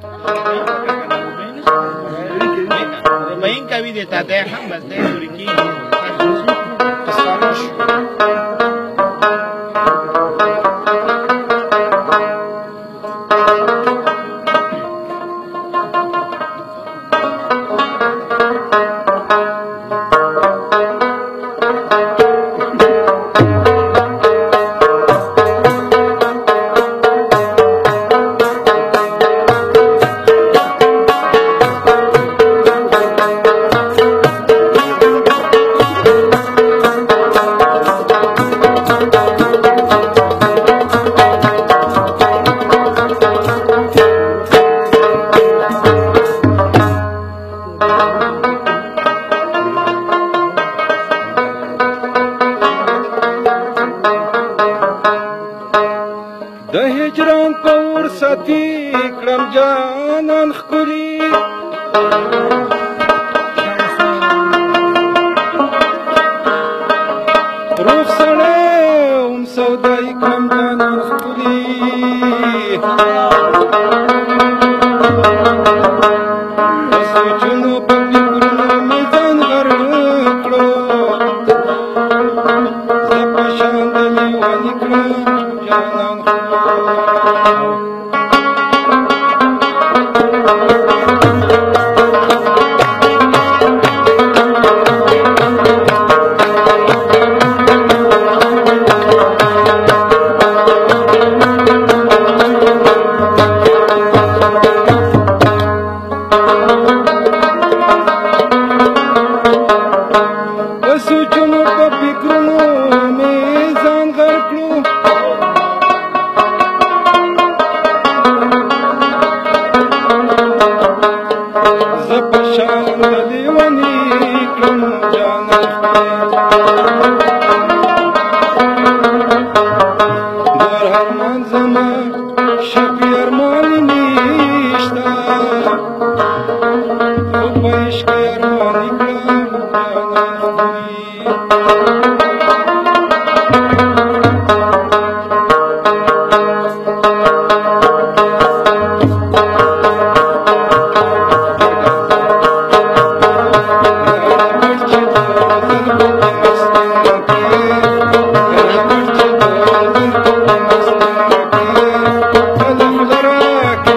Main kami di tatay ham basta turiki. د هجران پور ساتي کړم جانان خوري روح سلام سودای کړم جانان خوري سوچونو په فکرونو مې ځان غر کړو زه په شان د لیوني کړم جانان سوچونو په فکرونو مې ځان غر کړو زه په شان د لیوني کړم جانان در ارمان زما شپې ارمان نشته خو په عشق ارمان کړم جانان Love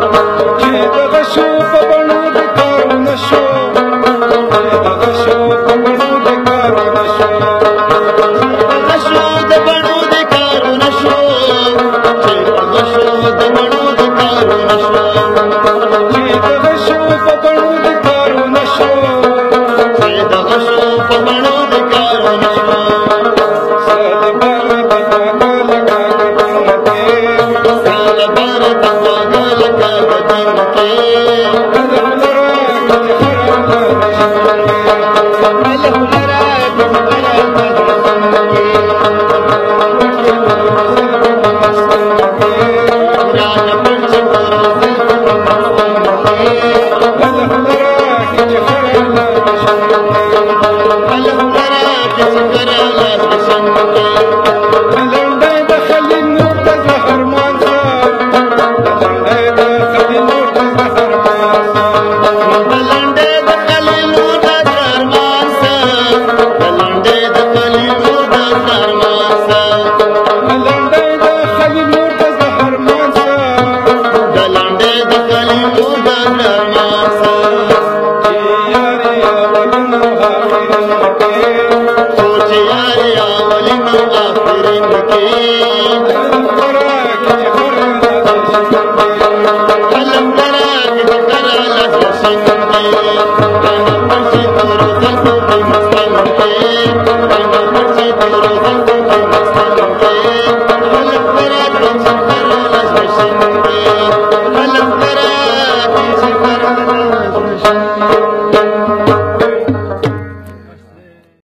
چې دغه شو په بڼو د کارونه شو چې دغه شو په بڼو د کارونه شو دغه شو د بڼو د کارونه شو چې دغه شو د بڼو د کارونه شو چې دغه شو په بڼو د کارونه شو چې دغه شو په بڼو د کارونه شو ساده بار د خواږه لکه ګډون کې ساده بار د خواږه لکه ګډون کې Thank you.